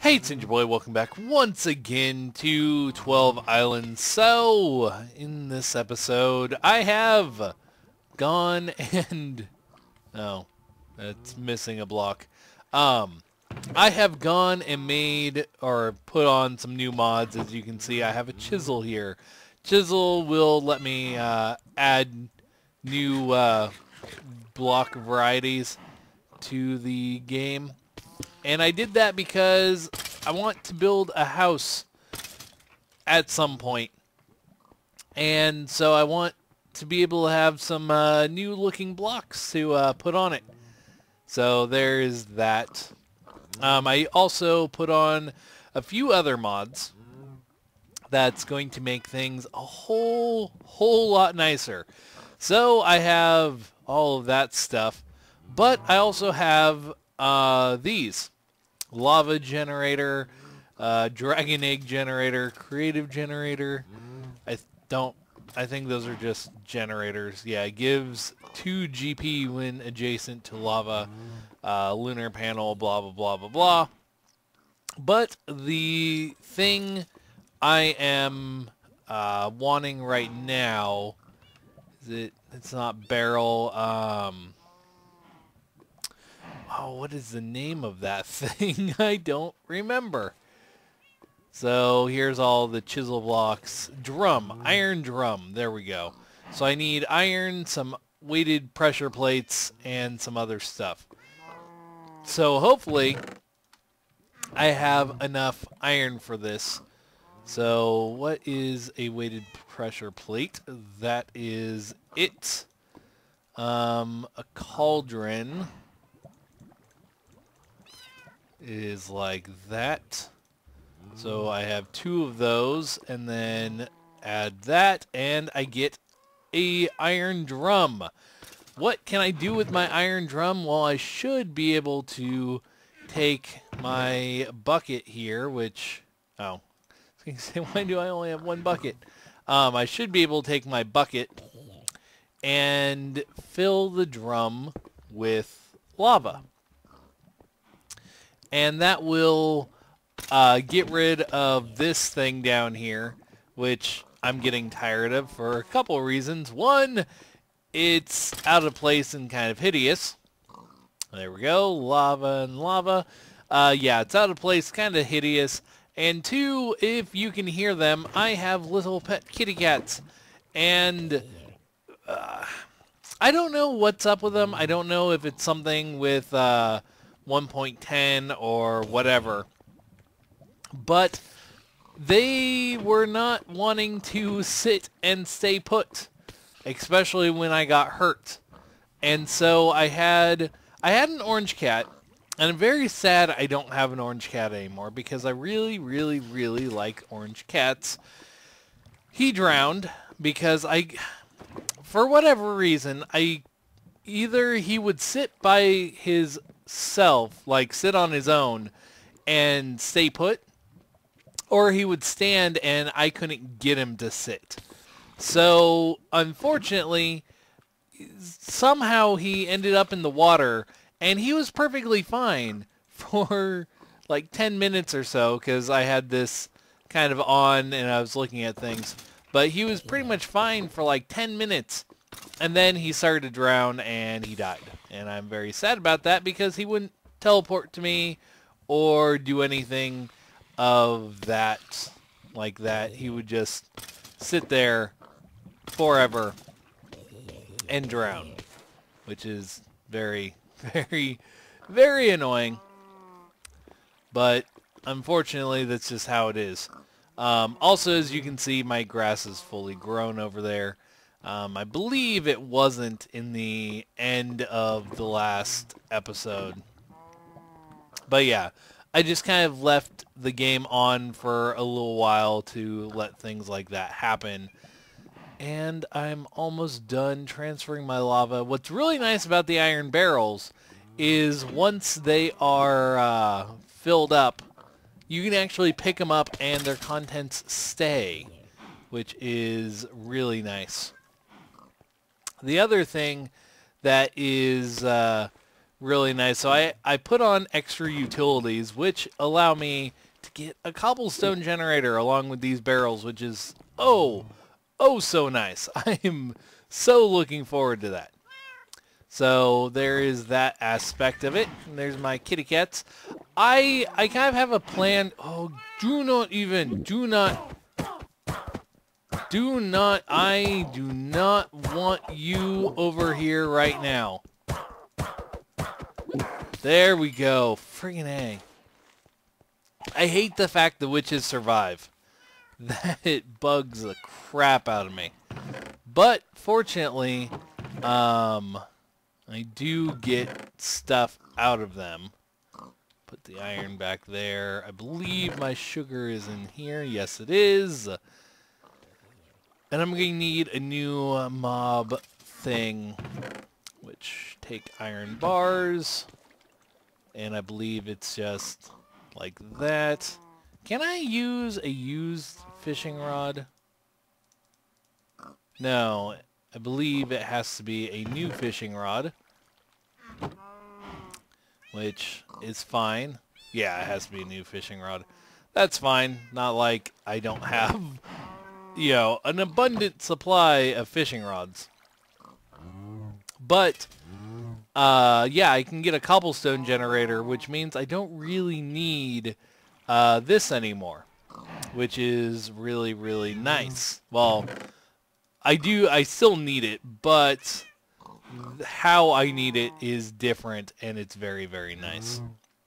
Hey, it's Ninja Boy. Welcome back once again to 12 Islands. So, in this episode, I have gone and... Oh, it's missing a block. I have gone and made, or put on some new mods. As you can see, I have a chisel here. Chisel will let me add new block varieties to the game. And I did that because I want to build a house at some point. And so I want to be able to have some new looking blocks to put on it. So there is that. I also put on a few other mods that's going to make things a whole lot nicer. So I have all of that stuff. But I also have these. Lava generator, dragon egg generator, creative generator. I think those are just generators. Yeah, it gives 2 GP when adjacent to lava, lunar panel, blah, blah, blah, blah, blah. But the thing I am wanting right now, it's not barrel, oh, what is the name of that thing? I don't remember. So here's all the chisel blocks. Drum. Iron drum. There we go. So I need iron, some weighted pressure plates, and some other stuff. So hopefully I have enough iron for this. So what is a weighted pressure plate? That is it. A cauldron is like that. So I have 2 of those, and then add that, and I get a iron drum. What can I do with my iron drum? Well, I should be able to take my bucket here, which, oh, I was going to say, why do I only have 1 bucket? I should be able to take my bucket and fill the drum with lava. And that will get rid of this thing down here, which I'm getting tired of for a couple of reasons. One, it's out of place and kind of hideous. There we go, lava and lava. Yeah, it's out of place, kind of hideous. And 2, if you can hear them, I have little pet kitty cats. And I don't know what's up with them. I don't know if it's something with 1.10 or whatever, but they were not wanting to sit and stay put, especially when I got hurt. And so I had an orange cat, and I'm very sad I don't have an orange cat anymore because I really like orange cats. He drowned because for whatever reason, either he would sit by his self, like sit on his own and stay put, or he would stand and I couldn't get him to sit. So unfortunately, somehow he ended up in the water, and he was perfectly fine for like 10 minutes or so because I had this kind of on and I was looking at things, but he was pretty much fine for like 10 minutes. And then he started to drown and he died. And I'm very sad about that because he wouldn't teleport to me or do anything of that like that. He would just sit there forever and drown, which is very annoying. But unfortunately, that's just how it is. Also, as you can see, my grass is fully grown over there. I believe it wasn't in the end of the last episode. But yeah, I just kind of left the game on for a little while to let things like that happen. And I'm almost done transferring my lava. What's really nice about the iron barrels is once they are filled up, you can actually pick them up and their contents stay, which is really nice. The other thing that is really nice. So I put on extra utilities, which allow me to get a cobblestone generator along with these barrels, which is, oh so nice. I am so looking forward to that. So there is that aspect of it. And there's my kitty cats. I kind of have a plan. Oh, I do not want you over here right now. There we go. Friggin' A. I hate the fact the witches survive. That it bugs the crap out of me. But fortunately, I do get stuff out of them. Put the iron back there. I believe my sugar is in here. Yes, it is. And I'm going to need a new mob thing, which take iron bars. And I believe it's just like that. Can I use a used fishing rod? No, I believe it has to be a new fishing rod, which is fine. Yeah, it has to be a new fishing rod. That's fine. Not like I don't have, you know, an abundant supply of fishing rods. But, yeah, I can get a cobblestone generator, which means I don't really need this anymore, which is really, really nice. Well, I still need it, but how I need it is different, and it's very, very nice.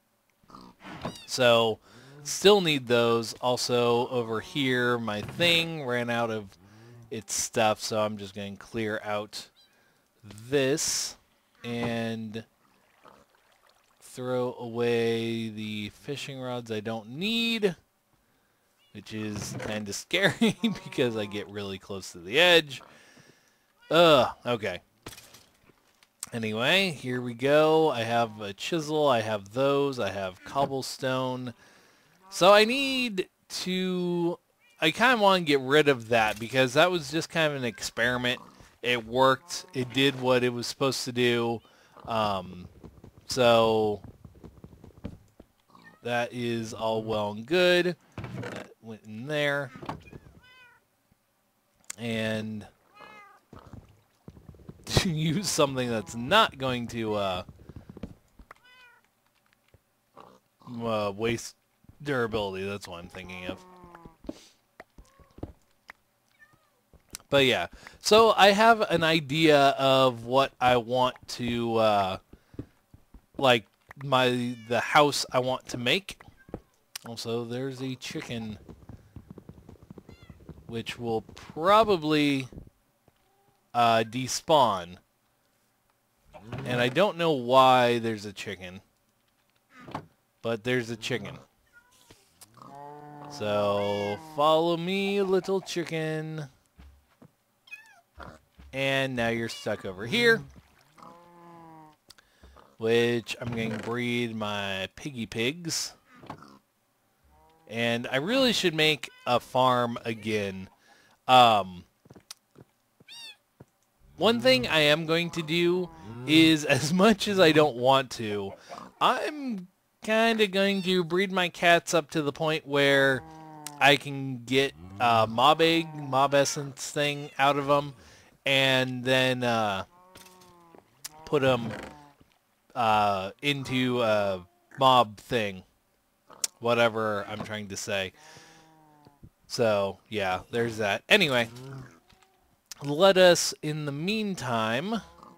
So, still need those. Also, over here, my thing ran out of its stuff, so I'm just going to clear out this and throw away the fishing rods I don't need, which is kind of scary because I get really close to the edge. Okay. Anyway, here we go. I have a chisel, I have those, I have cobblestone. So I need to... I kind of want to get rid of that because that was just kind of an experiment. It worked. It did what it was supposed to do. So that is all well and good. That went in there. And to use something that's not going to waste durability. That's what I'm thinking of. But yeah, so I have an idea of what I want to, like the house I want to make. Also, there's a chicken, which will probably despawn. And I don't know why there's a chicken, but there's a chicken. So follow me, little chicken. And now you're stuck over here, which I'm going to breed my piggy pigs. And I really should make a farm again. One thing I am going to do is, as much as I don't want to, I'm kind of going to breed my cats up to the point where I can get mob essence thing out of them. And then put them into a mob thing. Whatever I'm trying to say. So, yeah, there's that. Anyway, let us, in the meantime,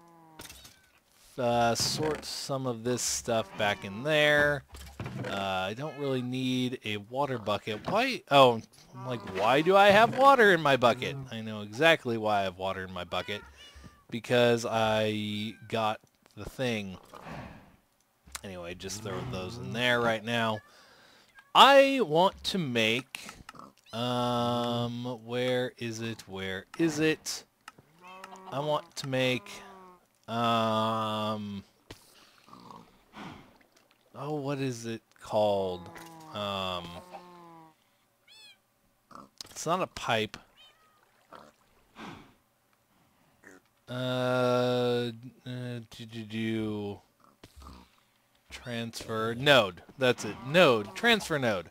sort some of this stuff back in there. I don't really need a water bucket. Why? Oh, I'm like, why do I have water in my bucket? I know exactly why I have water in my bucket. Because I got the thing. Anyway, just throw those in there right now. I want to make... where is it? Where is it? I want to make... oh, what is it called? It's not a pipe. Transfer node. That's it. Node. Transfer node.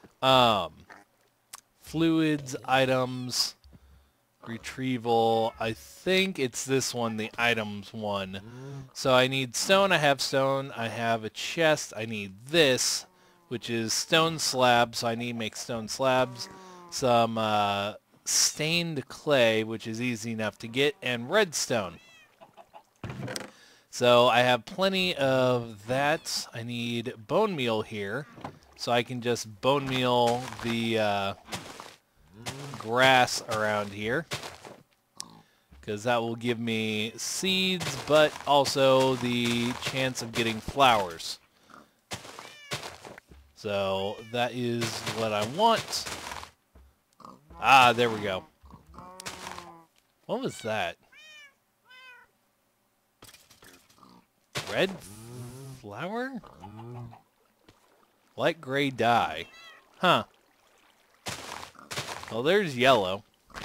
Fluids, items, retrieval. I think it's this one, the items one. So I need stone. I have stone. I have a chest. I need this, which is stone slabs. So I need to make stone slabs. Some stained clay, which is easy enough to get, and redstone. So I have plenty of that. I need bone meal here, so I can just bone meal the grass around here, because that will give me seeds, but also the chance of getting flowers. So that is what I want. Ah, there we go. What was that? Red flower? Light gray dye. Huh. Well, there's yellow.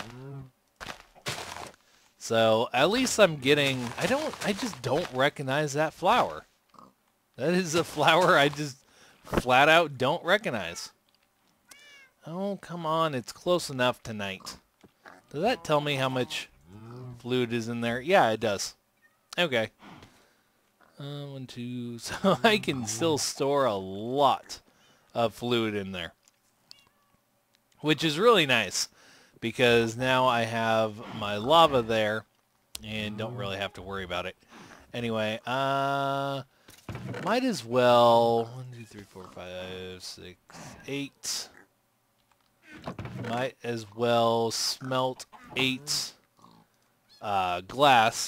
So, at least I'm getting... I just don't recognize that flower. That is a flower I just flat out don't recognize. Oh, come on. It's close enough tonight. Does that tell me how much fluid is in there? Yeah, it does. Okay. 1, 2... So I can still store a lot of fluid in there, which is really nice, because now I have my lava there and don't really have to worry about it. Anyway, might as well 1, 2, 3, 4, 5, 6, 8. Might as well smelt 8 glass.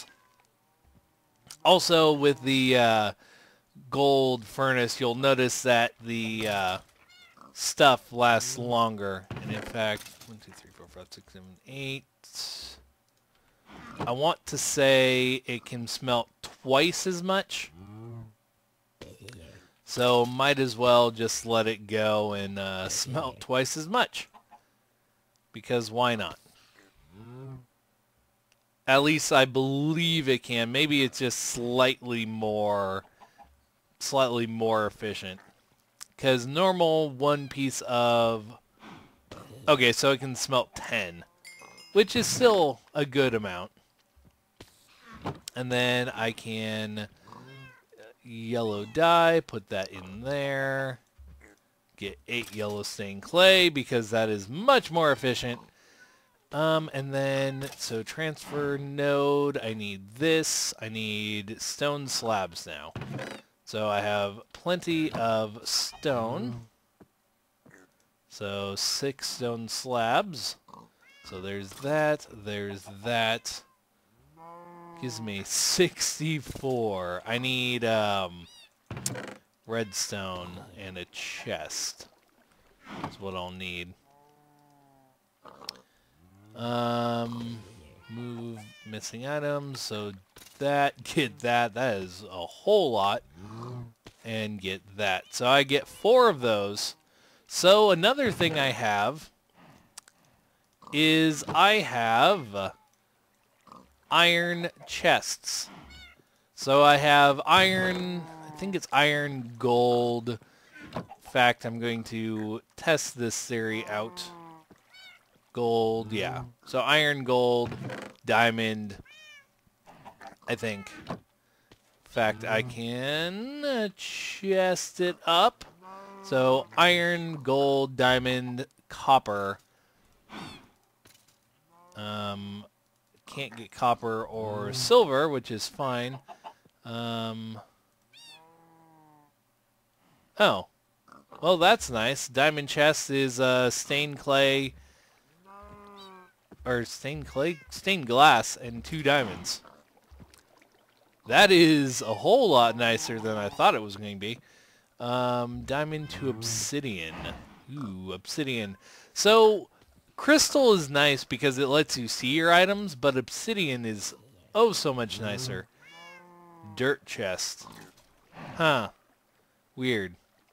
Also, with the gold furnace, you'll notice that the stuff lasts longer. And in fact, 1, 2, 3, 4, 5, 6, 7, 8. I want to say it can smelt twice as much. So might as well just let it go and smelt twice as much. Because why not? At least I believe it can. Maybe it's just slightly more efficient. Because normal one piece of... Okay, so it can smelt 10. Which is still a good amount. And then I can... yellow dye, put that in there. Get 8 yellow stained clay, because that is much more efficient. And then, so transfer node, I need this. I need stone slabs now. So I have plenty of stone. So 6 stone slabs. So there's that, there's that. Gives me 64. I need redstone and a chest. That's what I'll need. Move missing items. So that, get that. That is a whole lot. And get that. So I get 4 of those. So another thing I have is I have iron chests. So I have iron, I think it's iron, gold. In fact, I'm going to test this theory out. Gold, yeah. So iron, gold, diamond, I think. In fact, I can chest it up. So iron, gold, diamond, copper. Can't get copper or silver, which is fine. Oh. Well, that's nice. Diamond chest is stained clay, or stained glass, and 2 diamonds. That is a whole lot nicer than I thought it was going to be. Diamond to obsidian. Ooh, obsidian. So crystal is nice because it lets you see your items, but obsidian is oh so much nicer. Dirt chest. Huh. Weird.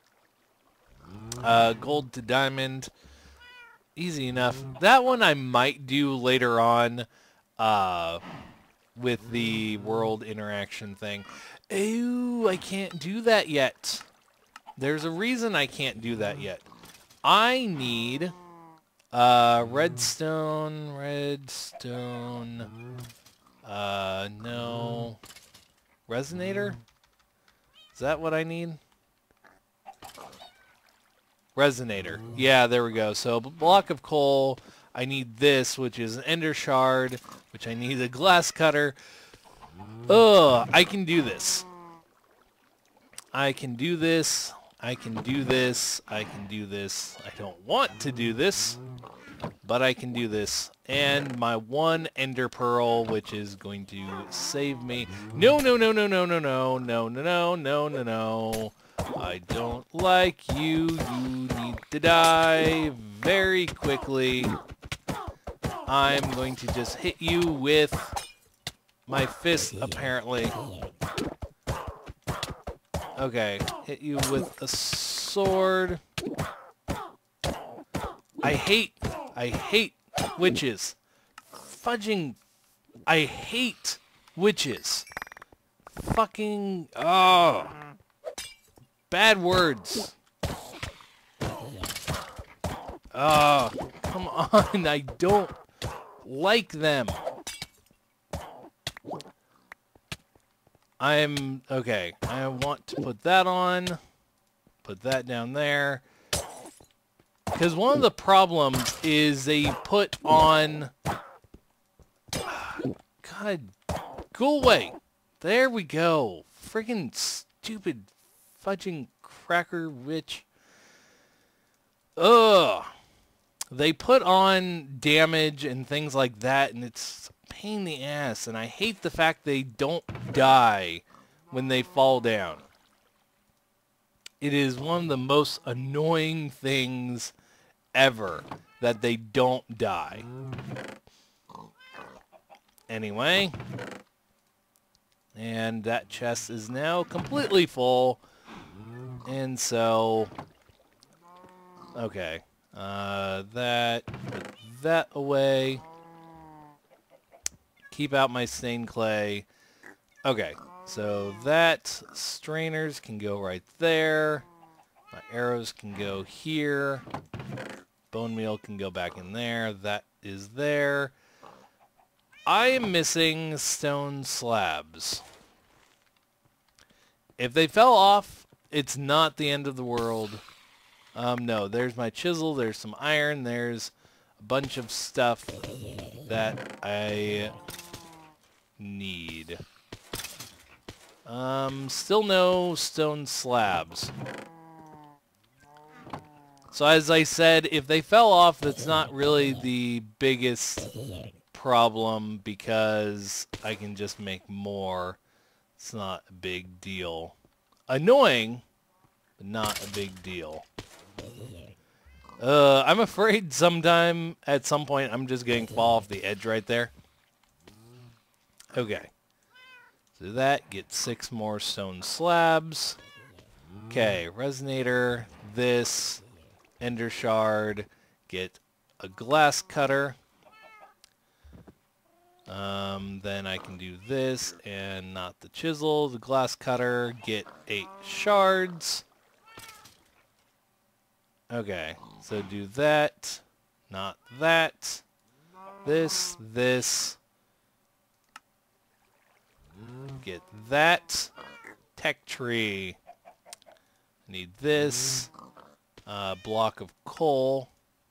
Gold to diamond. Easy enough. That one I might do later on with the world interaction thing. Ew, I can't do that yet. There's a reason I can't do that yet. I need redstone, no. Resonator? Is that what I need? Resonator. Yeah, there we go. So, block of coal. I need this, which is an ender shard, which I need a glass cutter. Ugh, I can do this. I can do this. I can do this. I can do this. I don't want to do this, but I can do this. And my one ender pearl, which is going to save me. No, no, no, no, no, no, no, no, no, no, no, no. I don't like you. You need to die very quickly. I'm going to just hit you with my fist, apparently. Okay, hit you with a sword. I hate witches. Fudging, I hate witches. Fucking, oh. Bad words. Oh, come on, I don't like them. Okay, I want to put that on, put that down there, because one of the problems is they put on, God, go away, there we go, friggin' stupid fudging cracker witch, ugh, they put on damage and things like that, and it's pain in the ass, and I hate the fact they don't die when they fall down. It is one of the most annoying things ever that they don't die. Anyway, and that chest is now completely full, and so okay, put that away. Keep out my stained clay. Okay, so that strainers can go right there. My arrows can go here. Bone meal can go back in there. That is there. I am missing stone slabs. If they fell off, it's not the end of the world. No, there's my chisel. There's some iron. There's a bunch of stuff that I need. Still no stone slabs. So as I said, if they fell off, that's not really the biggest problem because I can just make more. It's not a big deal. Annoying, but not a big deal. I'm afraid at some point, I'm just going to fall off the edge right there. Okay. So that, get 6 more stone slabs. Okay, resonator, this, ender shard, get a glass cutter. Then I can do this and not the chisel, the glass cutter, get 8 shards. Okay, so do that, not that, this, get that, tech tree, need this, block of coal,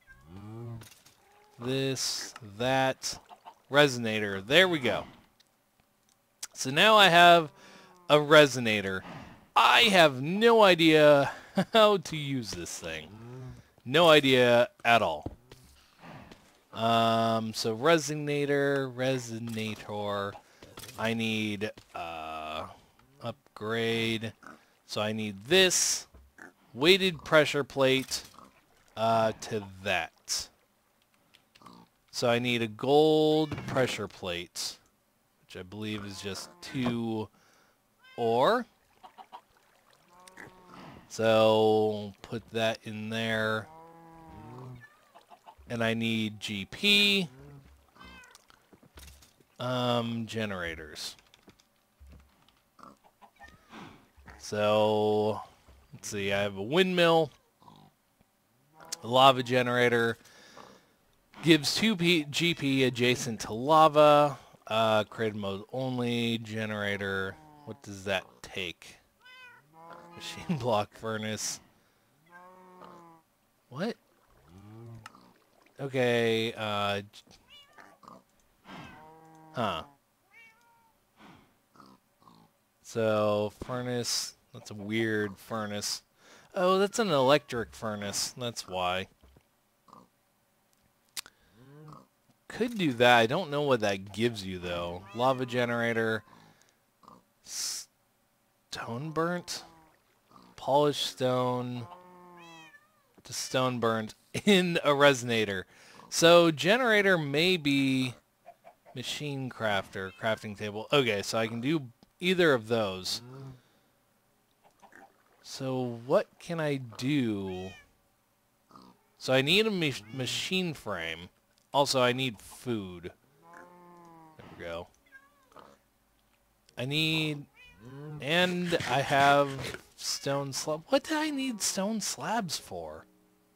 this, that, resonator, there we go. So now I have a resonator. I have no idea how to use this thing. No idea at all. So resonator, I need upgrade. So I need this weighted pressure plate to that. So I need a gold pressure plate, which I believe is just 2 ore. So put that in there. And I need GP. Generators. So, let's see, I have a windmill, a lava generator, gives 2 GP adjacent to lava, creative mode only, generator, what does that take? Machine block furnace. What? Okay, huh. So, furnace, that's a weird furnace. Oh, that's an electric furnace, that's why. Could do that, I don't know what that gives you though. Lava generator, stone burnt, polished stone, to stone burnt in a resonator. So, generator may be machine crafter, crafting table. Okay, so I can do either of those. So what can I do? So I need a machine frame. Also, I need food. There we go. I need... And I have stone slab. What do I need stone slabs for?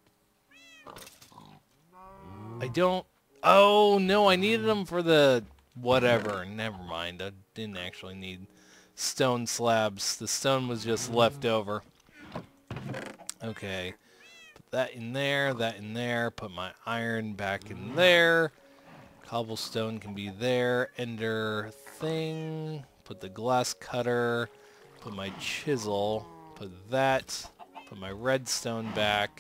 I don't... Oh, no, I needed them for the... Whatever. Never mind. I didn't actually need stone slabs. The stone was just left over. Okay. Put that in there, that in there. Put my iron back in there. Cobblestone can be there. Ender thing. Put the glass cutter. Put my chisel. Put that. Put my redstone back.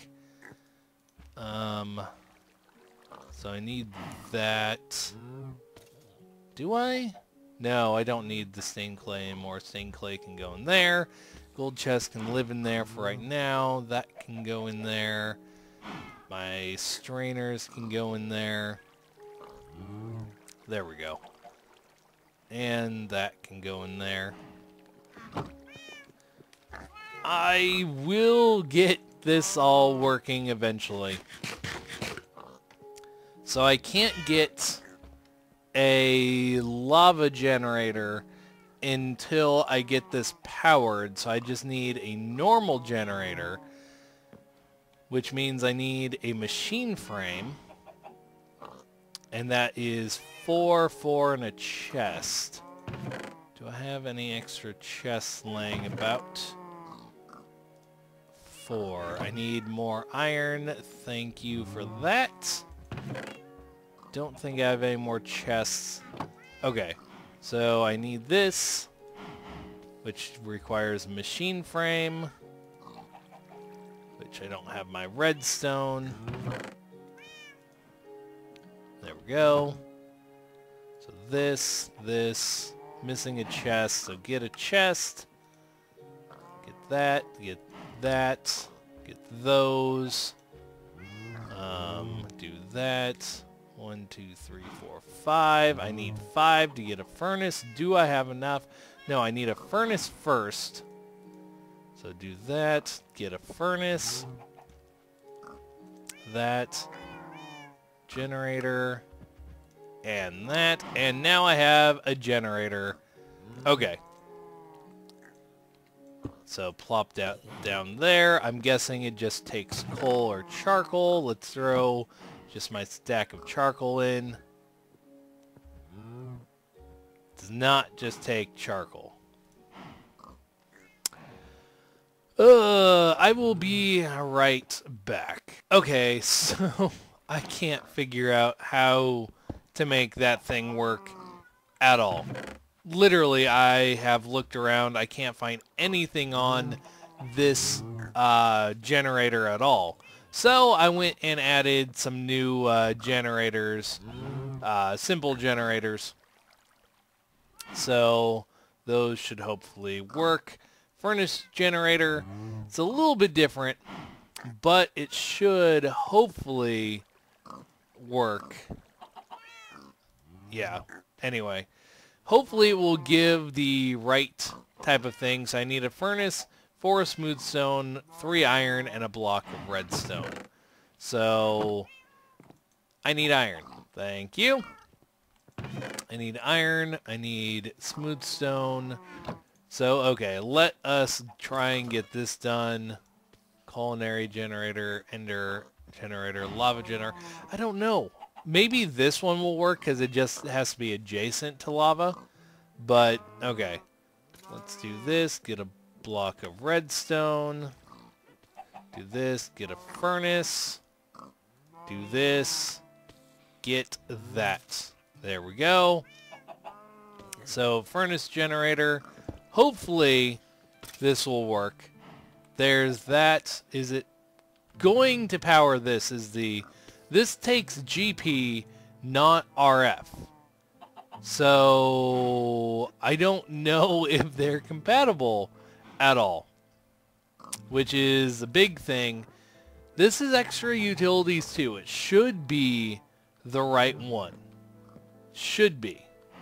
So I need that. Do I? No, I don't need the stained clay anymore. Stained clay can go in there. Gold chest can live in there for right now. That can go in there. My strainers can go in there. There we go. And that can go in there. I will get this all working eventually. So I can't get a lava generator until I get this powered, so I just need a normal generator, which means I need a machine frame, and that is 4, 4, and a chest. Do I have any extra chests laying about? 4. I need more iron. Thank you for that. Don't think I have any more chests. Okay, so I need this, which requires a machine frame, which I don't have my redstone. There we go. So this, missing a chest, so get a chest, get that, get those, do that. 1, 2, 3, 4, 5. I need 5 to get a furnace. Do I have enough? No, I need a furnace first. So do that. Get a furnace. That. Generator. And that. And now I have a generator. Okay. So plop that down there. I'm guessing it just takes coal or charcoal. Let's throw just my stack of charcoal in. Does not just take charcoal. I will be right back. Okay, so I can't figure out how to make that thing work at all. Literally, I have looked around. I can't find anything on this generator at all. So I went and added some new generators, simple generators. So those should hopefully work. Furnace generator, it's a little bit different, but it should hopefully work. Yeah, anyway. Hopefully it will give the right type of things. I need a furnace, 4 smooth stone, 3 iron, and a block of redstone. So, I need iron. Thank you. I need iron, I need smooth stone, So, okay, let us try and get this done. Culinary generator, ender generator, lava generator. I don't know. Maybe this one will work because it just has to be adjacent to lava. But, okay. Let's do this. Get a block of redstone. Do this. Get a furnace. Do this. Get that. There we go. So, furnace generator. Hopefully, this will work. There's that. Is it going to power this? This takes GP, not RF. So, I don't know if they're compatible at all, which is a big thing. This is extra utilities too. It should be the right one. Should be.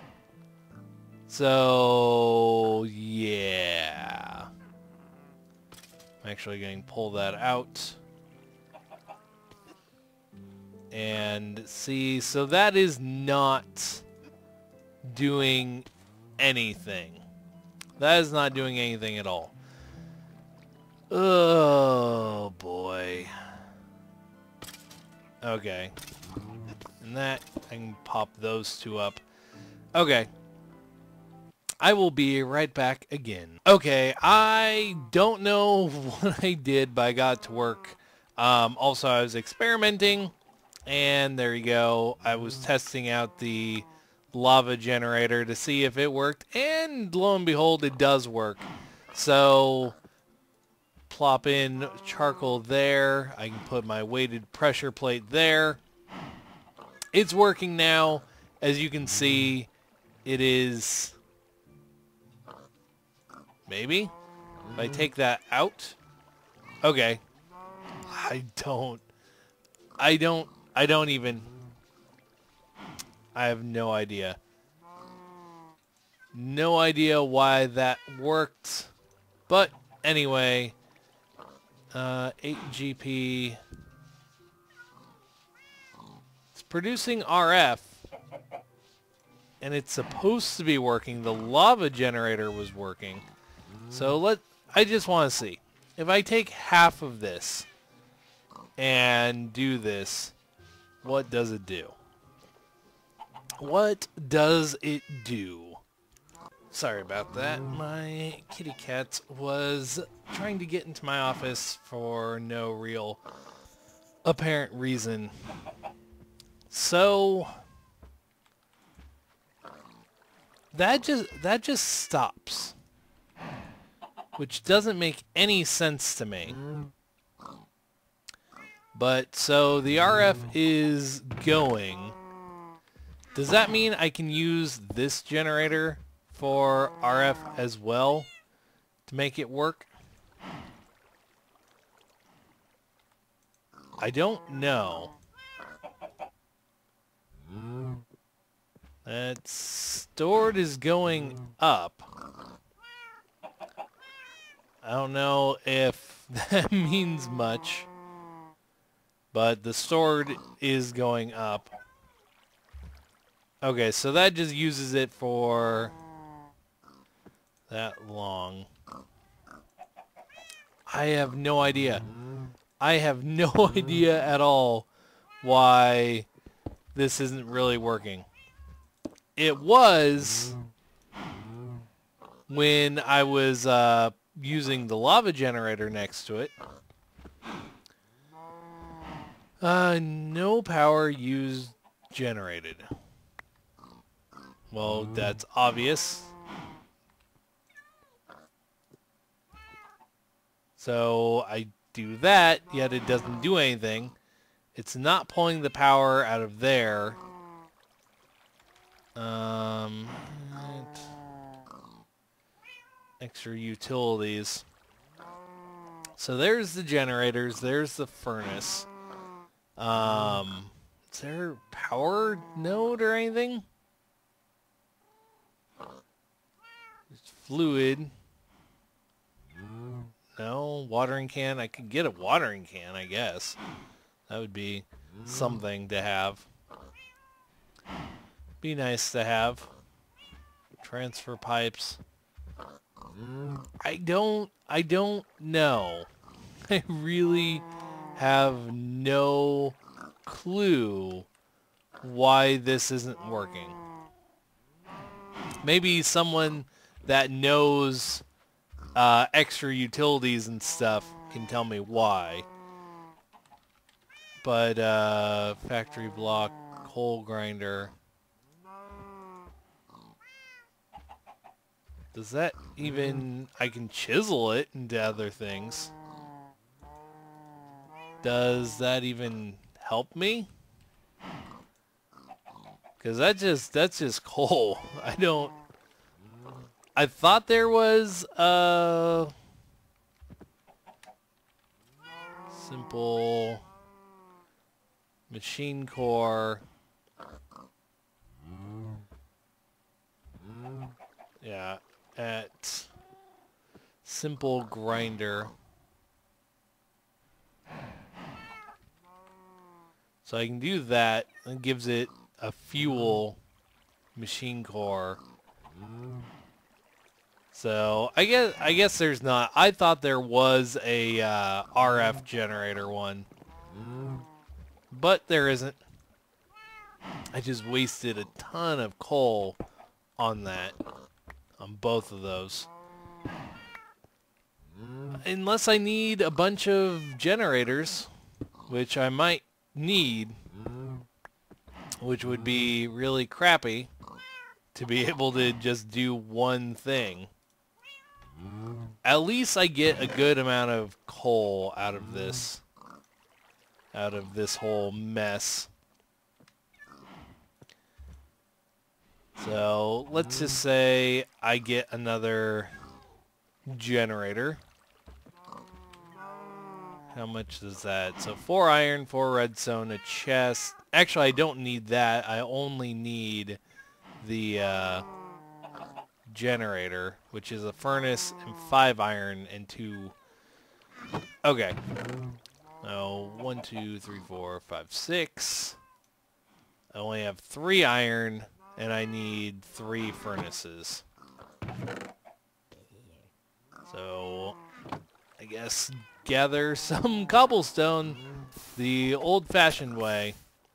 So, yeah. I'm actually going to pull that out. And see, so that is not doing anything. That is not doing anything at all. Oh, boy. Okay. And that, I can pop those two up. Okay. I will be right back again. Okay, I don't know what I did, but I got to work. Also, I was experimenting, and there you go. I was testing out the lava generator to see if it worked, and lo and behold, it does work. So, plop in charcoal there. I can put my weighted pressure plate there. It's working now. As you can see, it is... Maybe? If I take that out? Okay. I have no idea. No idea why that worked. But anyway, 8 GP. It's producing RF. And it's supposed to be working. The lava generator was working. So I just want to see. If I take half of this and do this, what does it do? What does it do? Sorry about that. My kitty cat was trying to get into my office for no real apparent reason. So that just stops. Which doesn't make any sense to me. But, so the RF is going. Does that mean I can use this generator for RF as well to make it work? I don't know. That stored is going up. I don't know if that means much, but the stored is going up. Okay, so that just uses it for that long. I have no idea. I have no idea at all why this isn't really working. It was when I was using the lava generator next to it. No power used generated. Well, that's obvious. So I do that, yet it doesn't do anything. It's not pulling the power out of there. Extra utilities. So there's the generators, there's the furnace. Is there a power node or anything? It's fluid. No, watering can. I could get a watering can, I guess. That would be something to have. Be nice to have. Transfer pipes. I don't know. I really have no clue why this isn't working. Maybe someone that knows extra utilities and stuff can tell me why. But factory block, coal grinder. Does that even... I can chisel it into other things. Does that even help me? Because that's just coal. I thought there was a simple machine core. Yeah, at simple grinder. So I can do that. It gives it a fuel machine core. So I guess there's not. I thought there was a RF generator one, but there isn't. I just wasted a ton of coal on that, on both of those. Unless I need a bunch of generators, which I might need, which would be really crappy to be able to just do one thing. At least I get a good amount of coal out of this whole mess. So let's just say I get another generator. How much is that? So 4 iron, 4 redstone, a chest. Actually, I don't need that. I only need the generator, which is a furnace and 5 iron and 2. Okay. Oh, 1, 2, 3, 4, 5, 6. I only have 3 iron, and I need 3 furnaces. So, I guess gather some cobblestone the old-fashioned way.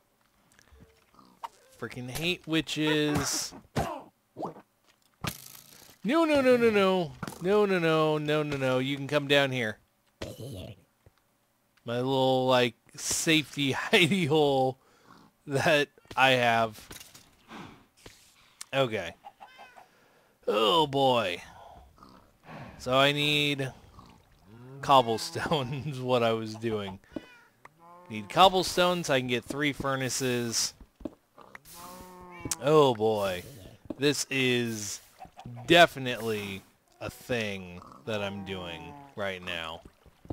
Freaking hate witches. No, no, no, no, no. No, no, no, no, no, no. You can come down here. My little, like, safety hidey hole that I have. Okay. Oh, boy. So I need cobblestone is what I was doing. Need cobblestone so I can get 3 furnaces. Oh, boy. This is definitely a thing that I'm doing right now.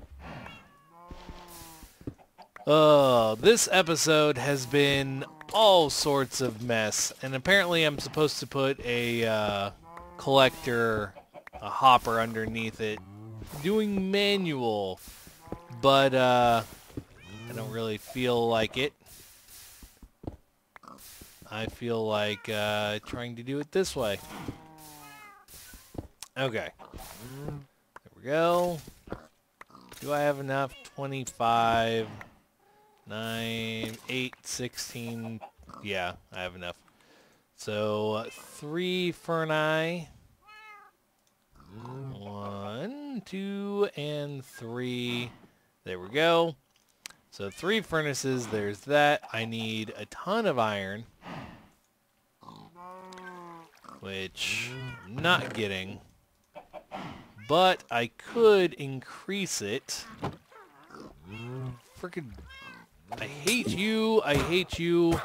This episode has been all sorts of mess, and apparently I'm supposed to put a collector, a hopper underneath it, doing manual, but I don't really feel like it. I feel like trying to do it this way. Okay. There we go. Do I have enough? 25, 9, 8, 16. Yeah, I have enough. So 3 ferni. 1, 2, and 3. There we go. So 3 furnaces, there's that. I need a ton of iron, which I'm not getting. But I could increase it. Frickin'... I hate you. I hate you.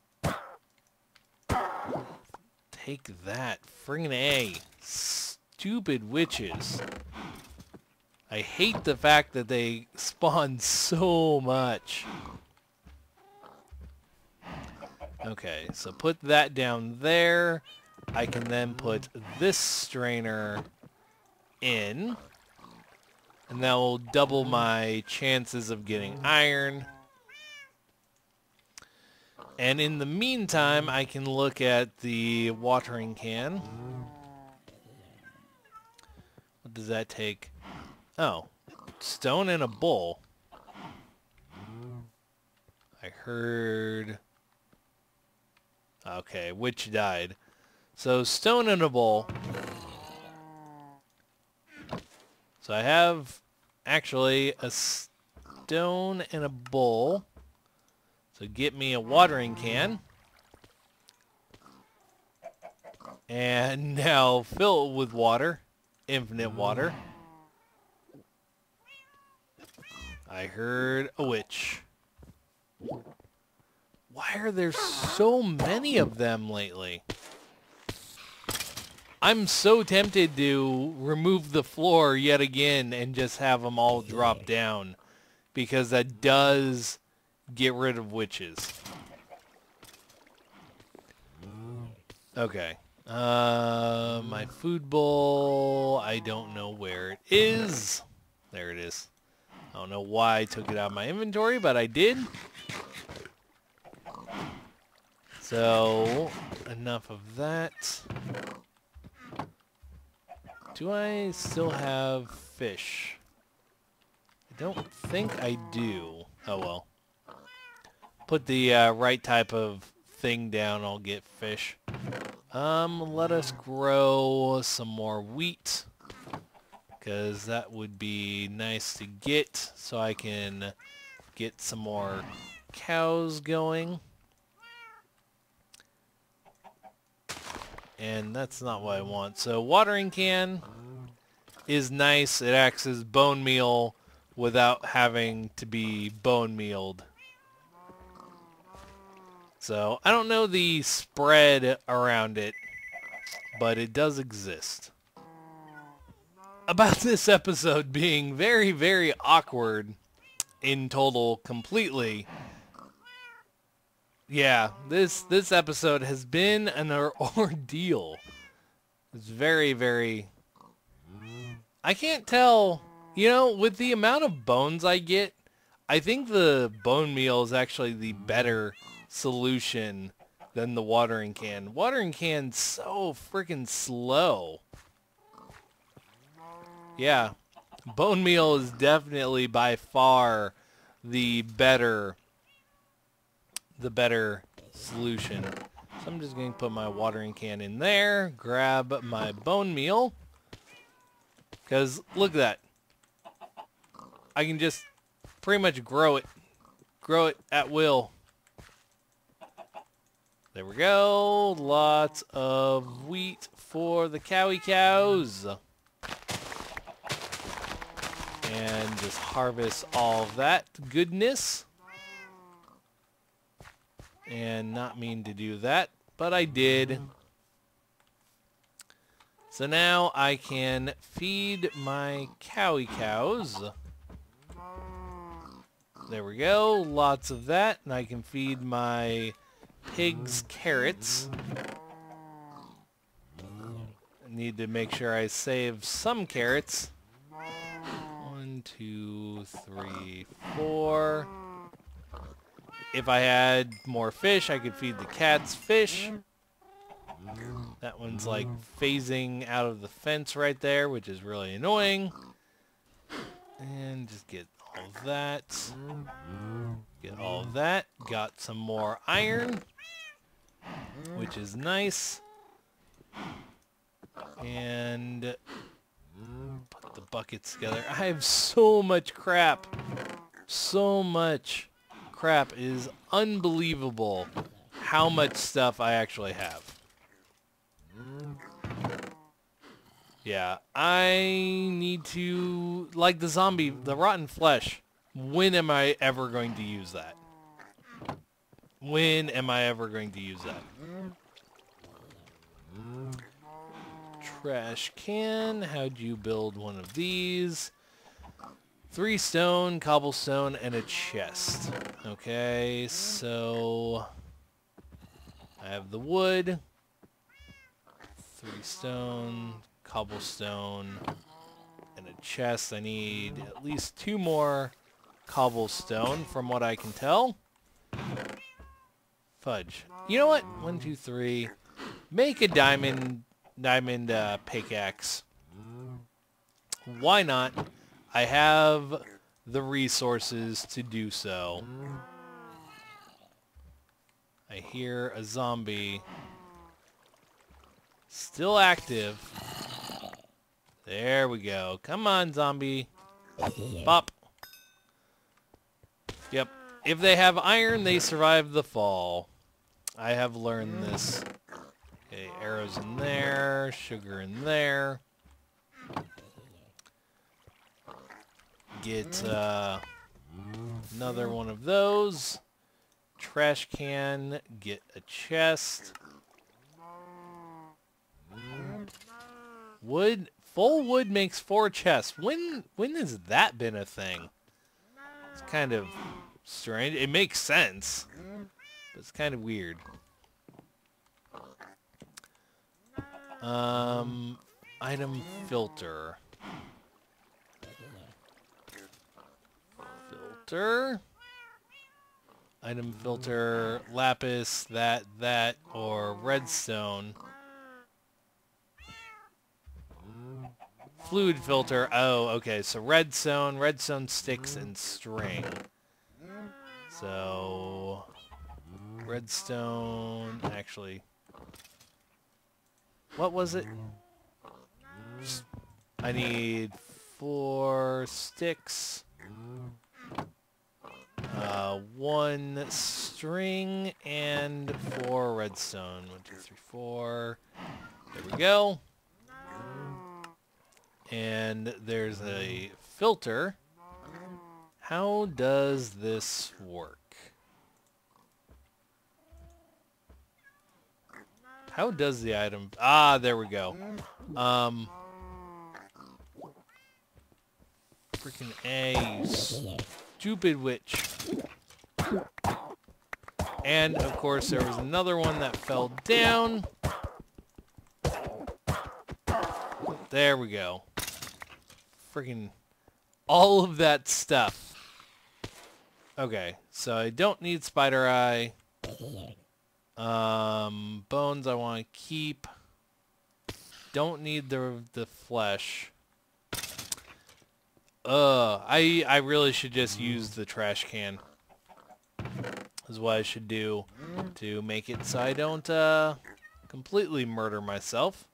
Take that. Friggin' A. Stupid witches. I hate the fact that they spawn so much. Okay, so put that down there. I can then put this strainer in. And that will double my chances of getting iron. And in the meantime, I can look at the watering can. What does that take? Oh, stone and a bowl. I heard... Okay, witch died. So, stone and a bowl. So I have, actually, a stone and a bowl. So get me a watering can. And now fill it with water. Infinite water. I heard a witch. Why are there so many of them lately? I'm so tempted to remove the floor yet again and just have them all drop down, because that does get rid of witches. Okay. My food bowl, I don't know where it is. There it is. I don't know why I took it out of my inventory, but I did. So, enough of that. Do I still have fish? I don't think I do. Oh well. Put the right type of thing down, I'll get fish. Let us grow some more wheat, because that would be nice to get, so I can get some more cows going. And that's not what I want. So watering can is nice. It acts as bone meal without having to be bone mealed. So I don't know the spread around it, but it does exist. About this episode being very, very awkward in total completely. Yeah, this episode has been an ordeal. It's very, very... I can't tell, you know, with the amount of bones I get, I think the bone meal is actually the better solution than the watering can. Watering can's so freaking slow. Yeah, bone meal is definitely by far the better solution. So I'm just going to put my watering can in there, grab my bone meal, because look at that. I can just pretty much grow it at will. There we go. Lots of wheat for the cows. And just harvest all of that goodness. And not mean to do that, but I did. So now I can feed my cows. There we go. Lots of that. And I can feed my pigs carrots. I need to make sure I save some carrots. 1, 2, 3, 4. If I had more fish, I could feed the cats fish. That one's like phasing out of the fence right there, which is really annoying. And just get all of that. Get all of that. Got some more iron, which is nice. And put the buckets together. I have so much crap. So much crap. It is unbelievable how much stuff I actually have. Yeah, I need to, like the zombie, the rotten flesh, when am I ever going to use that? When am I ever going to use that? Trash can, how'd you build one of these? 3 stone, cobblestone, and a chest. Okay, so I have the wood, 3 stone, cobblestone, and a chest. I need at least 2 more cobblestone from what I can tell. Fudge. You know what? 1, 2, 3. Make a diamond pickaxe. Why not? I have the resources to do so. I hear a zombie. Still active. There we go. Come on, zombie. Bop. Yep. If they have iron, they survive the fall. I have learned this. Okay, arrows in there. Sugar in there. Get another one of those. Trash can. Get a chest. Wood. Full wood makes 4 chests. When has that been a thing? It's kind of strange. It makes sense, but it's kind of weird. Item filter. Item filter, lapis, that, or redstone. Fluid filter, oh, okay, so redstone sticks, and string. So, redstone, actually, what was it? I need 4 sticks. 1 string and 4 redstone. 1, 2, 3, 4. There we go. And there's a filter. How does this work? How does the item... Ah, there we go. Freaking A, you stupid witch. And, of course, there was another one that fell down. There we go. Freaking all of that stuff. Okay, so I don't need spider eye. Bones I want to keep. Don't need the flesh. I really should just use the trash can. Is what I should do to make it so I don't completely murder myself.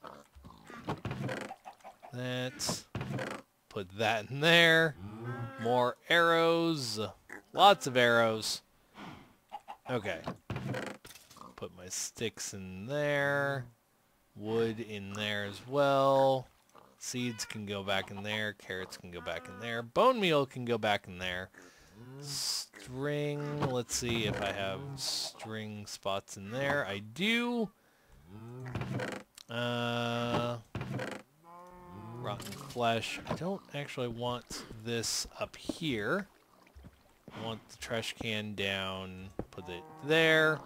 Let's put that in there. More arrows. Lots of arrows. Okay. Put my sticks in there. Wood in there as well. Seeds can go back in there. Carrots can go back in there. Bone meal can go back in there. String. Let's see if I have string spots in there. I do. Rotten flesh. I don't actually want this up here. I want the trash can down. Put it there.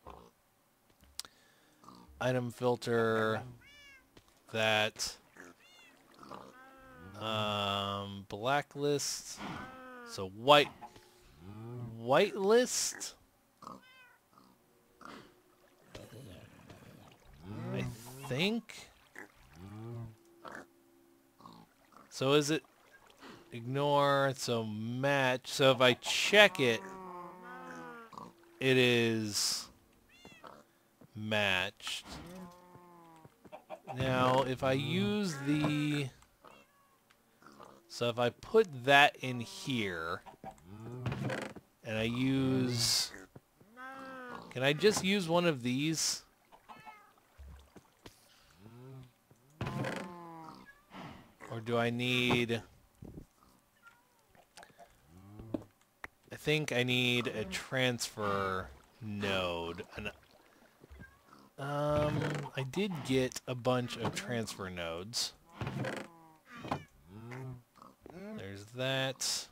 Item filter. That. Blacklist. So whitelist. I think. So is it ignore? So match. So if I check it, it is matched. Now if I use the... So if I put that in here, and I use... Can I just use one of these? Or do I need... I think I need a transfer node. I did get a bunch of transfer nodes. There's that.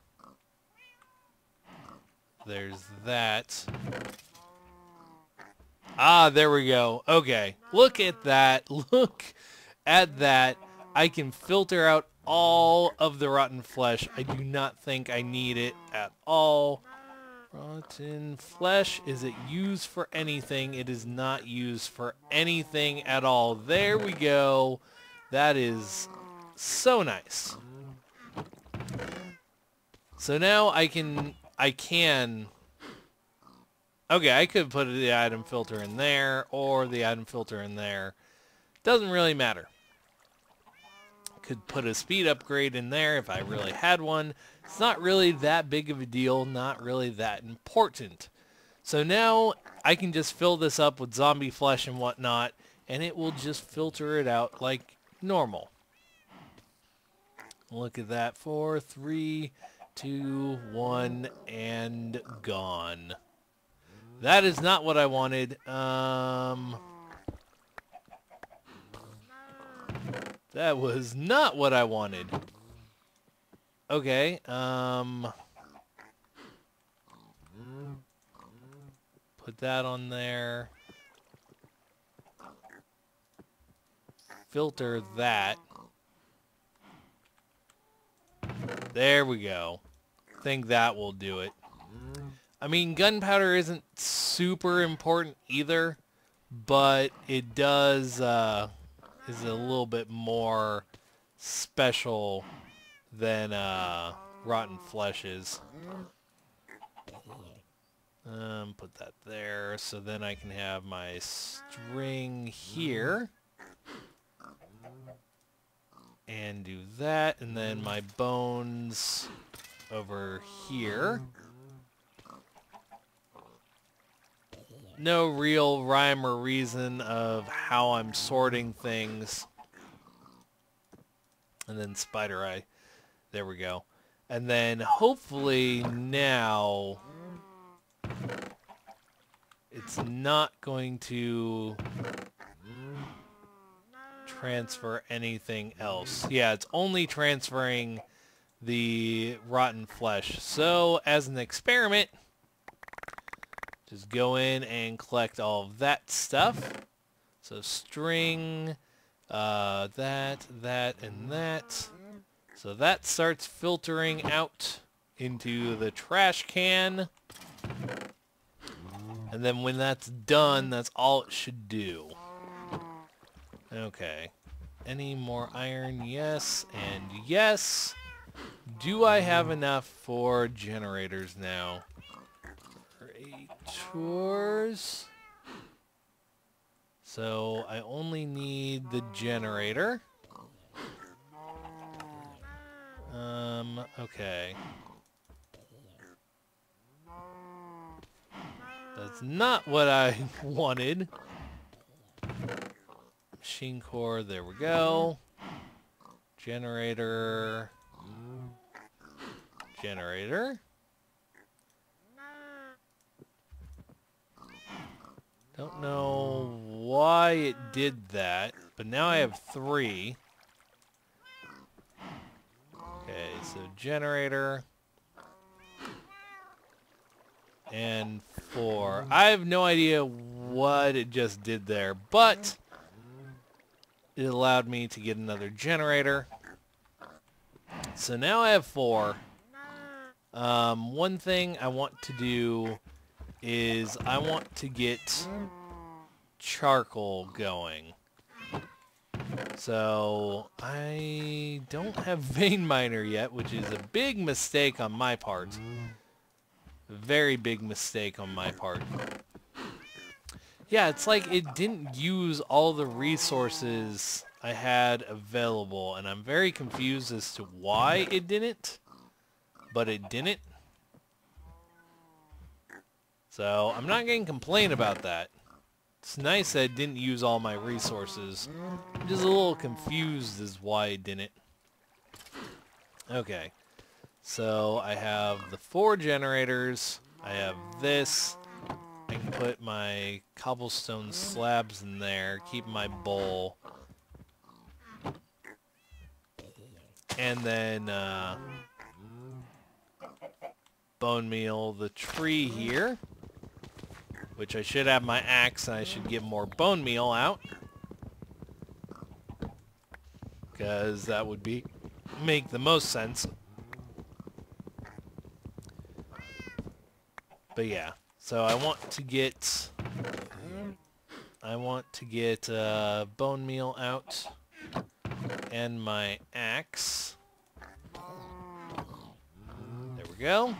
There's that. Ah, there we go. Okay. Look at that. Look at that. I can filter out all of the rotten flesh. I do not think I need it at all. Rotten flesh. Is it used for anything? It is not used for anything at all. There we go. That is so nice. So now I can, okay, I could put the item filter in there or the item filter in there. Doesn't really matter. Could put a speed upgrade in there if I really had one. It's not really that big of a deal, not really that important. So now I can just fill this up with zombie flesh and whatnot, and it will just filter it out like normal. Look at that. 4, 3, 2, 1, and gone. That is not what I wanted. That was not what I wanted. Okay, put that on there. Filter that. There we go. Think that will do it. I mean, gunpowder isn't super important either, but it does, is a little bit more special than rotten flesh is. Put that there, so then I can have my string here. And do that, and then my bones over here. No real rhyme or reason of how I'm sorting things. And then spider eye. There we go. And then hopefully now it's not going to transfer anything else. Yeah, it's only transferring the rotten flesh. So as an experiment, just go in and collect all of that stuff. So string, that, and that. So that starts filtering out into the trash can. And then when that's done, that's all it should do. Okay. Any more iron? Yes, and yes. Do I have enough for generators now? Creators. So I only need the generator. Okay. That's not what I wanted. Machine core, there we go. Generator. Generator. Don't know why it did that, but now I have 3. Okay, so generator. And 4. I have no idea what it just did there, but it allowed me to get another generator. So now I have 4. One thing I want to do is I want to get charcoal going. So I don't have vein miner yet, which is a big mistake on my part. A very big mistake on my part. Yeah, it's like it didn't use all the resources I had available, and I'm very confused as to why it didn't, but it didn't. So I'm not going to complain about that. It's nice that it didn't use all my resources. I'm just a little confused as why it didn't. Okay. So I have the 4 generators. I have this. I can put my cobblestone slabs in there. Keep my bowl. And then bone meal the tree here. Which I should have my axe, and I should get more bone meal out. Because that would make the most sense. But yeah, so I want to get bone meal out and my axe. There we go.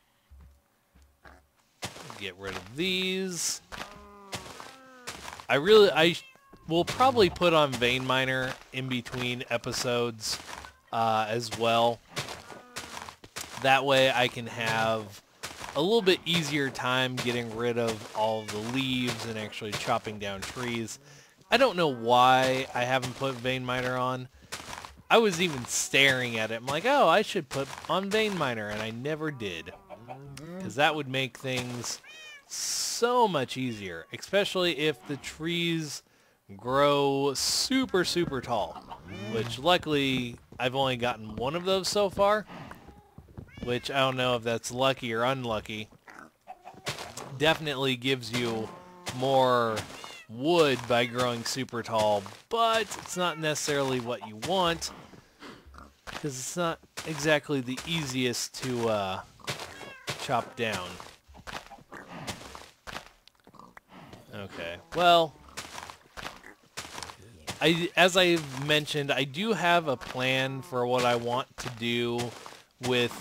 Get rid of these. I will probably put on Vein Miner in between episodes as well. That way I can have a little bit easier time getting rid of all the leaves and actually chopping down trees. I don't know why I haven't put Vein Miner on. I was even staring at it. I'm like, oh, I should put on Vein Miner, and I never did. Because that would make things so much easier, especially if the trees grow super, super tall, which luckily I've only gotten one of those so far, which I don't know if that's lucky or unlucky. Definitely gives you more wood by growing super tall, but it's not necessarily what you want, because it's not exactly the easiest to chop down. Okay, well, as I've mentioned, I do have a plan for what I want to do with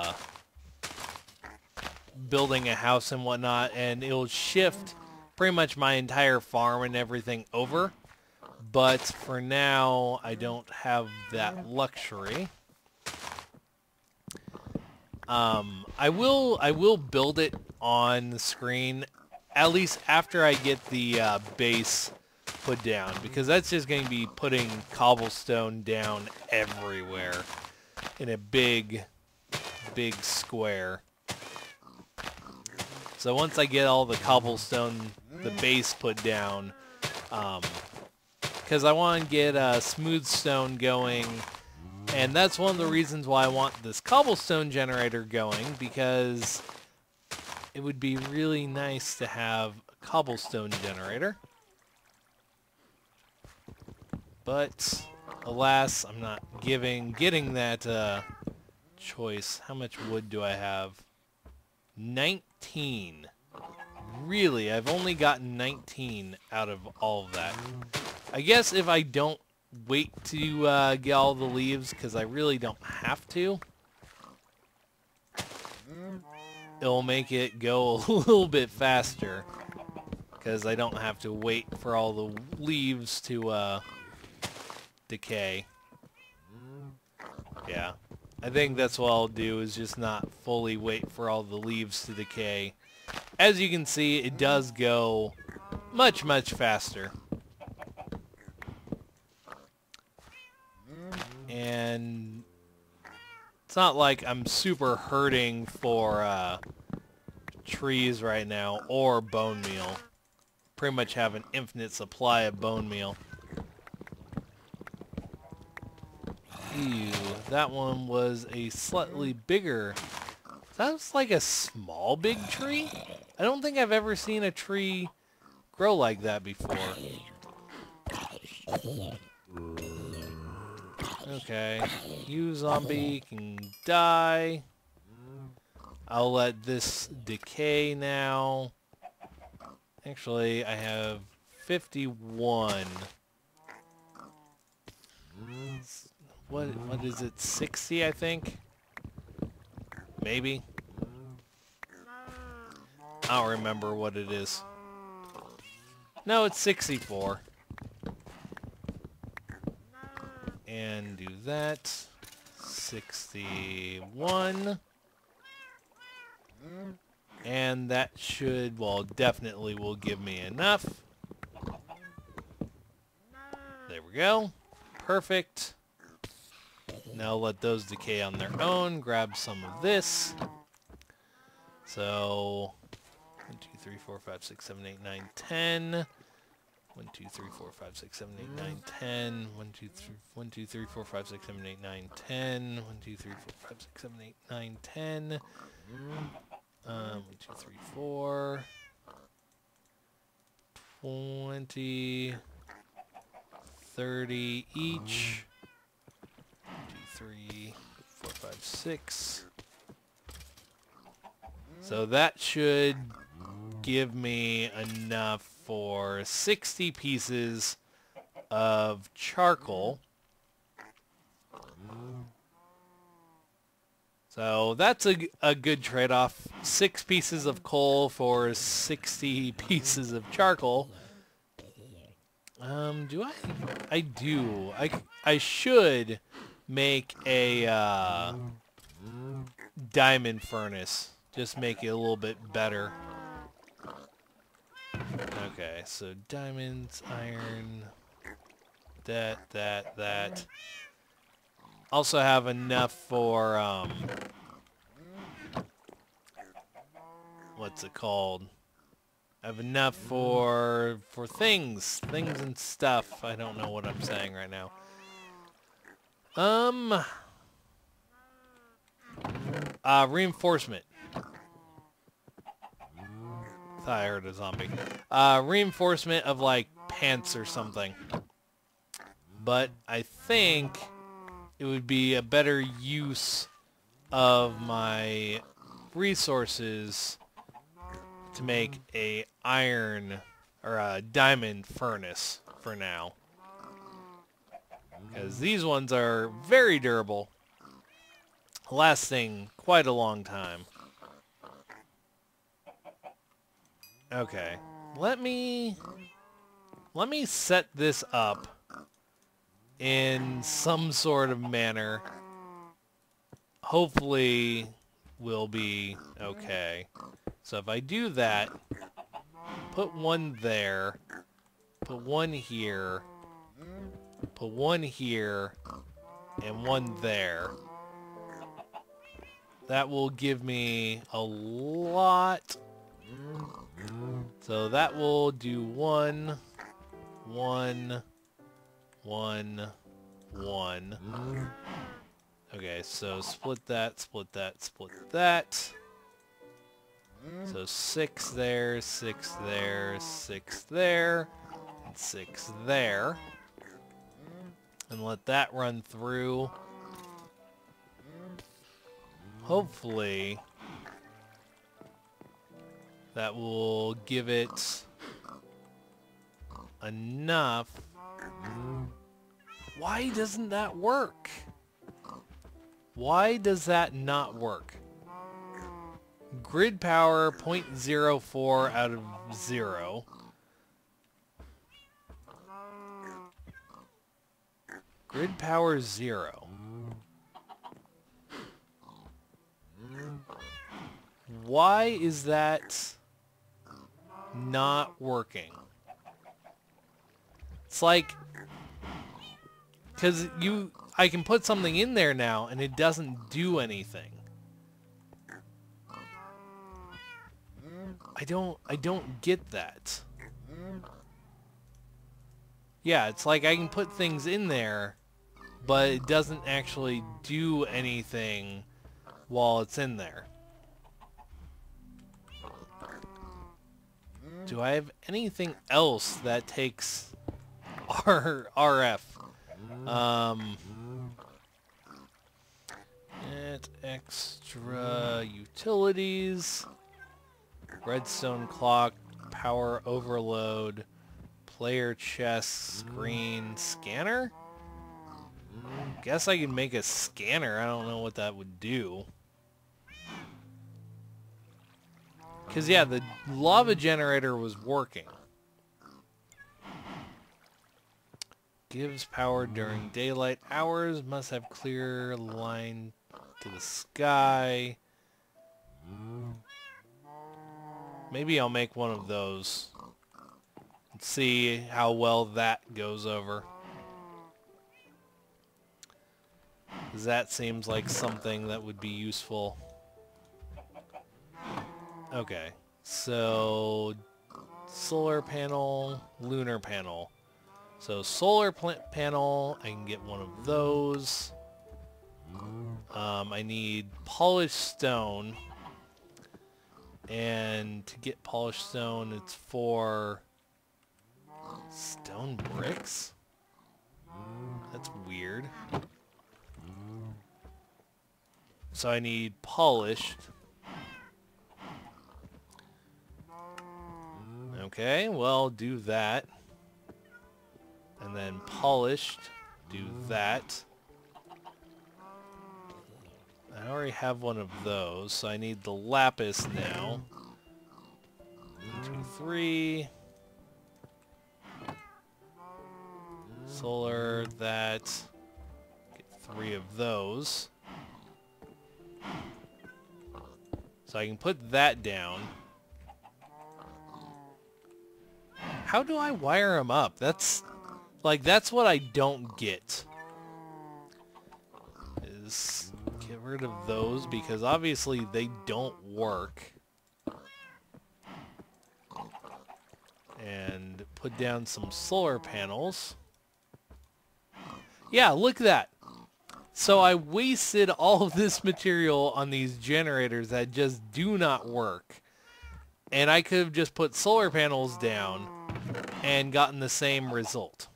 building a house and whatnot, and it'll shift pretty much my entire farm and everything over. But for now, I don't have that luxury. I will build it on the screen, at least after I get the base put down, because that's just going to be putting cobblestone down everywhere in a big square. So once I get all the cobblestone, the base put down, because I want to get smooth stone going, and that's one of the reasons why I want this cobblestone generator going, because it would be really nice to have a cobblestone generator. But alas, I'm not getting that choice. How much wood do I have? 19. Really, I've only gotten 19 out of all of that. I guess if I don't wait to get all the leaves, because I really don't have to, it'll make it go a little bit faster, because I don't have to wait for all the leaves to decay. Yeah, I think that's what I'll do, is just not fully wait for all the leaves to decay. As you can see, it does go much, much faster. And it's not like I'm super hurting for trees right now or bone meal. Pretty much have an infinite supply of bone meal. Ew, that one was a slightly bigger. That was like a small big tree? I don't think I've ever seen a tree grow like that before. Okay, you zombie can die. I'll let this decay now. Actually, I have 51. What is it? 60, I think? Maybe? I don't remember what it is. No, it's 64. And do that. 61. And that should, well, definitely will give me enough. There we go. Perfect. Now let those decay on their own. Grab some of this. So 1, 2, 3, 4, 5, 6, 7, 8, 9, 10. 1, 2, 3, 4, 5, 6, 7, 8, 9, 10. 1, 2, 3, 1, 2, 3, 4, 5, 6, 7, 8, 9, 10. 1, 2, 3, 4, 5, 6, 7, 8, 9, 10. 1, 2, 3, 4. 20. 30 each. 1, 2, 3, 4, 5, 6. So that should give me enough for 60 pieces of charcoal. So that's a good trade-off. 6 pieces of coal for 60 pieces of charcoal. Do I do. I should make a diamond furnace. Just make it a little bit better. Okay, so diamonds, iron, that. Also have enough for, what's it called? I have enough for things and stuff. I don't know what I'm saying right now. Reinforcement. Thought I heard a zombie. Reinforcement of like pants or something. But I think it would be a better use of my resources to make a iron or a diamond furnace for now. Because these ones are very durable, lasting quite a long time. Okay, let me set this up in some sort of manner. Hopefully we'll be okay. So if I do that, put one there, put one here, put one here, and one there. That will give me a lot. So that will do 1, 1, 1, 1. Okay, so split that, split that, split that. So 6 there, 6 there, 6 there, and 6 there. And let that run through. Hopefully that will give it enough. Why doesn't that work? Why does that not work? Grid power 0.04 out of 0. Grid power 0. Why is that not working? It's like, because I can put something in there now and it doesn't do anything. I don't get that. Yeah, it's like I can put things in there, but it doesn't actually do anything while it's in there. Do I have anything else that takes RF? Add extra utilities. Redstone clock, power overload, player chest, screen, scanner? Guess I can make a scanner. I don't know what that would do. Because, yeah, the lava generator was working. Gives power during daylight hours. Must have clear line to the sky. Maybe I'll make one of those. And see how well that goes over. Because that seems like something that would be useful. Okay, so solar panel, lunar panel. So solar panel, I can get one of those. I need polished stone. And to get polished stone, it's for stone bricks? That's weird. So I need polished. Okay, well, do that. And then polished, do that. I already have one of those, so I need the lapis now. 1, 2, 3. Solar, that. Get 3 of those. So I can put that down. How do I wire them up? That's what I don't get. Is get rid of those because obviously they don't work. And put down some solar panels. Yeah, look at that. So I wasted all of this material on these generators that just do not work. And I could have just put solar panels down and gotten the same result.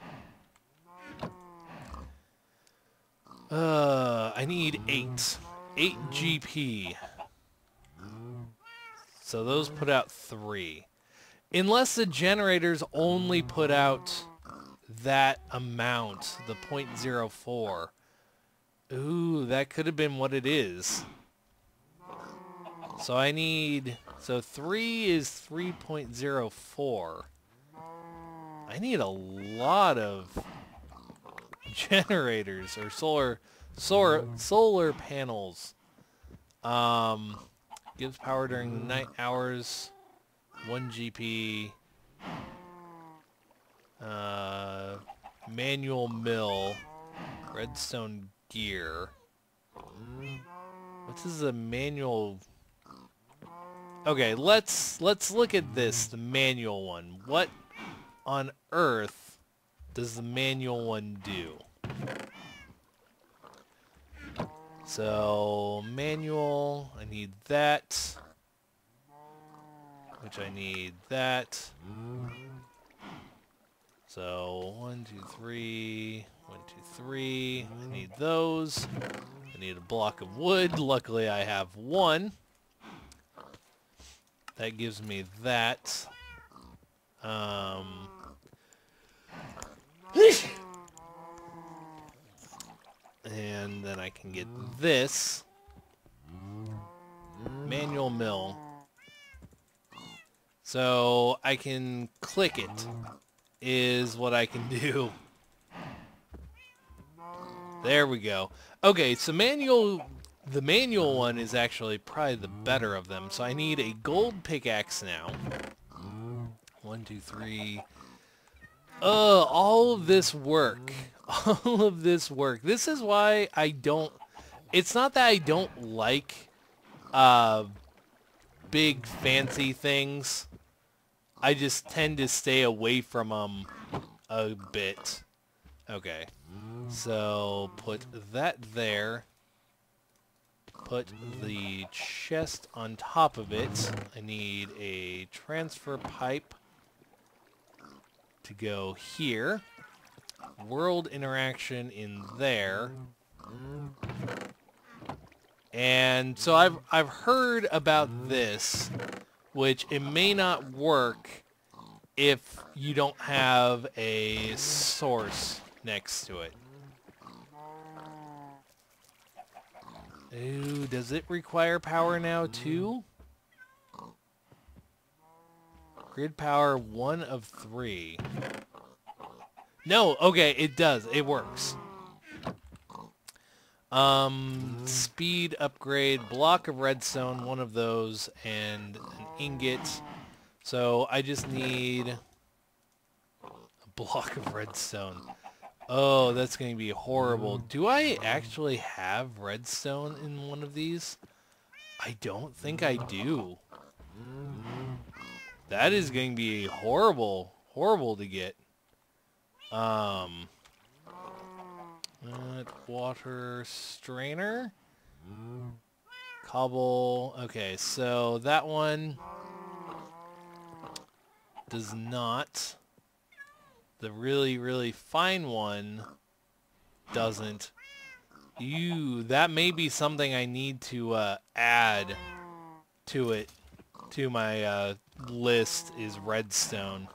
I need 8. 8 GP. So those put out 3. Unless the generators only put out that amount, the 0.04. Ooh, that could have been what it is. So I need... So 3 is 3.04. I need a lot of generators or solar panels. Gives power during the night hours. 1 GP. Manual mill. Redstone gear. What is a manual? Okay, let's look at this, the manual one. What on earth does the manual one do? So, manual, I need that. Which I need that. So, 1, 2, 3, 1, 2, 3. I need those. I need a block of wood. Luckily, I have 1. That gives me that. And then I can get this. Manual mill. So I can click it, is what I can do. There we go. Okay, so the manual one is actually probably the better of them. So I need a gold pickaxe now. 1, 2, 3. All of this work. All of this work. This is why I don't... It's not that I don't like big fancy things. I just tend to stay away from them a bit. Okay. So put that there. Put the chest on top of it. I need a transfer pipe to go here. World interaction in there. And so I've heard about this, which it may not work if you don't have a source next to it. Ooh, does it require power now too? Grid power 1 of 3. No, okay, it does. It works. Speed upgrade, block of redstone, 1 of those, and an ingot. So I just need a block of redstone. Oh, that's going to be horrible. Do I actually have redstone in one of these? I don't think I do. That is going to be horrible, horrible to get. Water strainer. Cobble. Okay, so that one does not. The really, really fine one doesn't. Ew, that may be something I need to add to it, to my list, is redstone.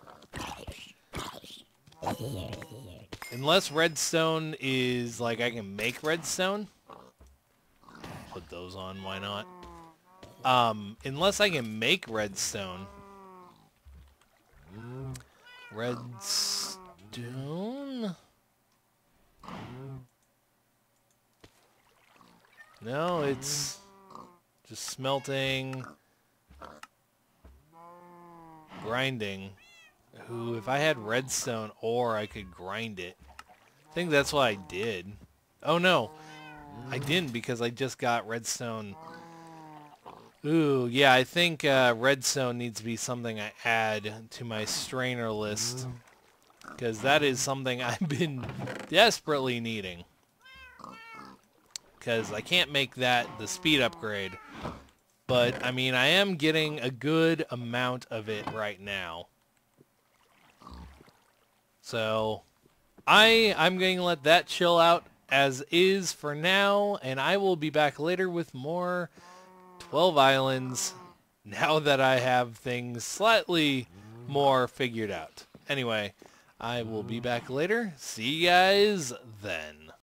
Unless redstone is, like, I can make redstone. Put those on, why not? Unless I can make redstone. Redstone? No, it's just smelting, grinding. Ooh, if I had redstone ore, I could grind it. I think that's what I did. Oh no, I didn't because I just got redstone. Ooh, yeah, I think redstone needs to be something I add to my strainer list. Because that is something I've been desperately needing. Because I can't make that the speed upgrade. But, I mean, I am getting a good amount of it right now. So, I'm going to let that chill out as is for now. And I will be back later with more 12 Islands now that I have things slightly more figured out. Anyway, I will be back later. See you guys then.